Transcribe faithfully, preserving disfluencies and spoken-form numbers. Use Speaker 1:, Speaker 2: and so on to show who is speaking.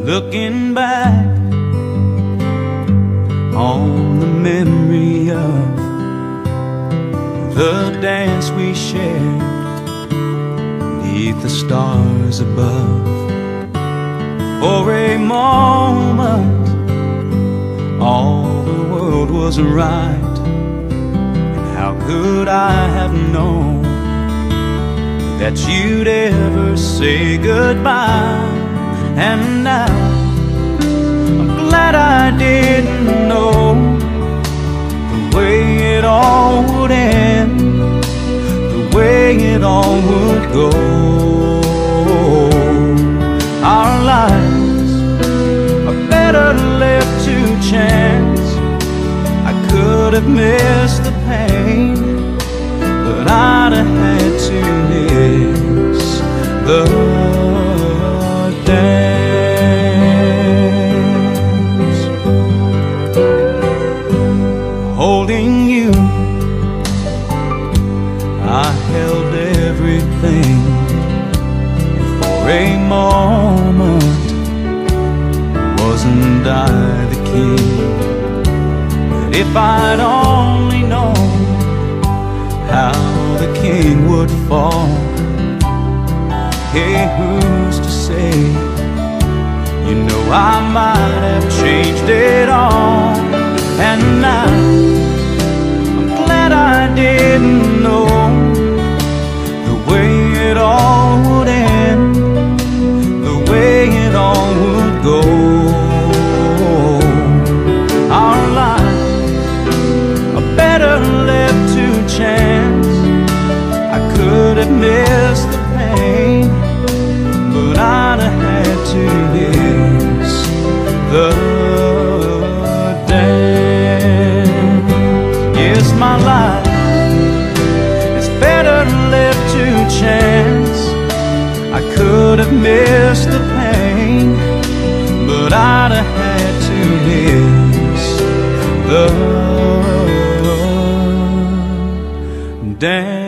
Speaker 1: Looking back on the memory of the dance we shared beneath the stars above. For a moment all the world was right, and how could I have known that you'd ever say goodbye? And now I'm glad I didn't know the way it all would end, the way it all would go. Our lives are better left to chance. I could have missed the pain, but I'd have had to miss the dance. Holding you, I held everything. For a moment, wasn't I the king? But if I'd only known how the king would fall, hey, who's to say? You know, I might have changed it all. And now I'm glad I didn't know the way it all would end, the way it all would go. Our lives are better left to chance. I could have missed the pain, but I'd have had to miss the dance. Yes, my life is better left to chance. I could have missed the pain, but I'd have had to miss the dance.